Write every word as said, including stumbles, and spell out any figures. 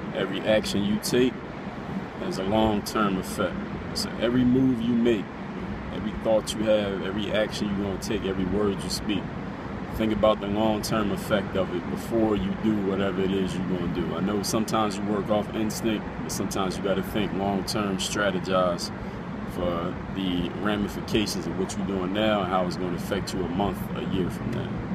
Every action you take has a long-term effect. So every move you make, every thought you have, every action you're going to take, every word you speak, think about the long-term effect of it before you do whatever it is you're going to do. I know sometimes you work off instinct, but sometimes you got to think long-term, strategize for the ramifications of what you're doing now and how it's going to affect you a month, a year from now.